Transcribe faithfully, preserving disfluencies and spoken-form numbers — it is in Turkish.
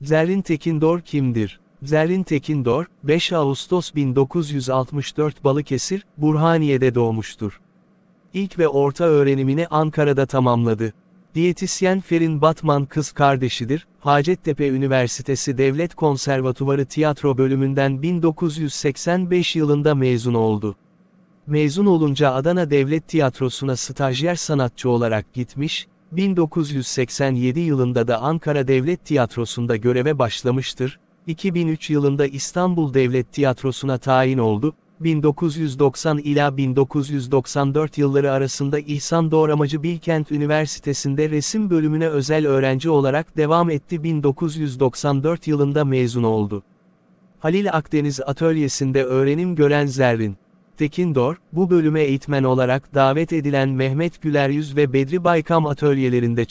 Zerrin Tekindor kimdir? Zerrin Tekindor, beş Ağustos bin dokuz yüz altmış dört Balıkesir, Burhaniye'de doğmuştur. İlk ve orta öğrenimini Ankara'da tamamladı. Diyetisyen Ferin Batman kız kardeşidir, Hacettepe Üniversitesi Devlet Konservatuvarı Tiyatro Bölümünden bin dokuz yüz seksen beş yılında mezun oldu. Mezun olunca Adana Devlet Tiyatrosu'na stajyer sanatçı olarak gitmiş, bin dokuz yüz seksen yedi yılında da Ankara Devlet Tiyatrosu'nda göreve başlamıştır, iki bin üç yılında İstanbul Devlet Tiyatrosu'na tayin oldu, bin dokuz yüz doksan ila bin dokuz yüz doksan dört yılları arasında İhsan Doğramacı Bilkent Üniversitesi'nde resim bölümüne özel öğrenci olarak devam etti, bin dokuz yüz doksan dört yılında mezun oldu. Halil Akdeniz Atölyesi'nde öğrenim gören Zerrin Tekindor, bu bölüme eğitmen olarak davet edilen Mehmet Güleryüz ve Bedri Baykam atölyelerinde